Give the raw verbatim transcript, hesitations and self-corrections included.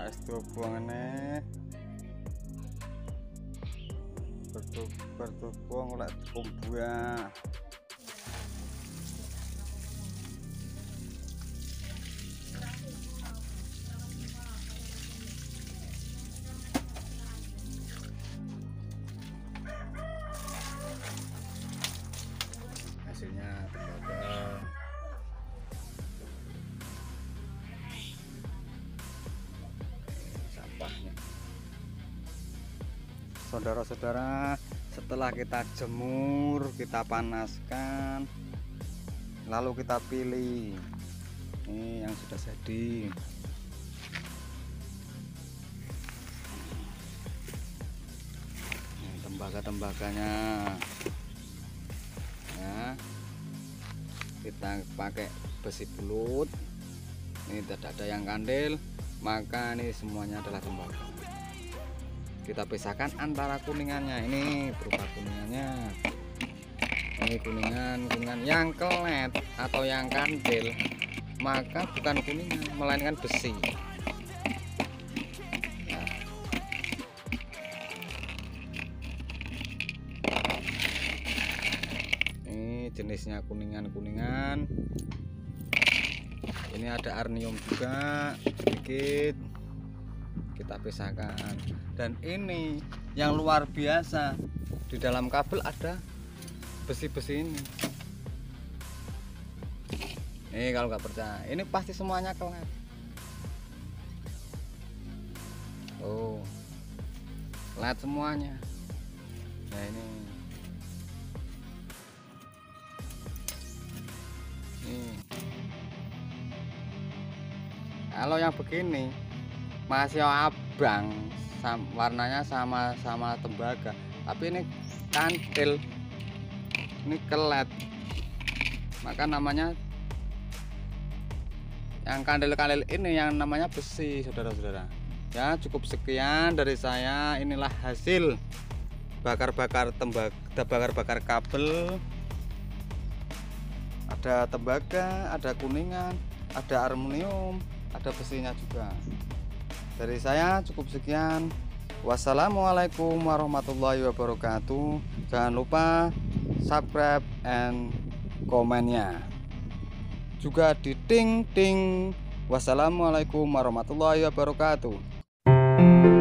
es buangane bertuk bertubuang oleh kumbua hasilnya tembaga. Sampahnya saudara-saudara, setelah kita jemur, kita panaskan, lalu kita pilih ini yang sudah jadi. Tembaga-tembaganya ya, kita pakai besi bulut. Ini tidak ada yang kandel, maka ini semuanya adalah tembaga. Kita pisahkan antara kuningannya, ini berupa kuningannya, ini kuningan kuningan yang kelet atau yang kandel, maka bukan kuningan melainkan besi. Nah, ini jenisnya kuningan kuningan, ini ada arnium juga sedikit, kita pisahkan. Dan ini yang luar biasa, di dalam kabel ada besi-besi ini. Ini kalau nggak percaya, ini pasti semuanya kelet. Oh, kelet semuanya. Nah ini, ini. Kalau yang begini masih abang, sam, warnanya sama-sama tembaga, tapi ini kantil, ini kelet, maka namanya yang kandel-kandel ini yang namanya besi, saudara-saudara. Ya, cukup sekian dari saya. Inilah hasil bakar-bakar tembaga, bakar-bakar kabel. Ada tembaga, ada kuningan, ada aluminium, ada besinya juga. Dari saya cukup sekian. Wassalamualaikum warahmatullahi wabarakatuh. Jangan lupa subscribe and komennya juga di ting ting. Wassalamualaikum warahmatullahi wabarakatuh.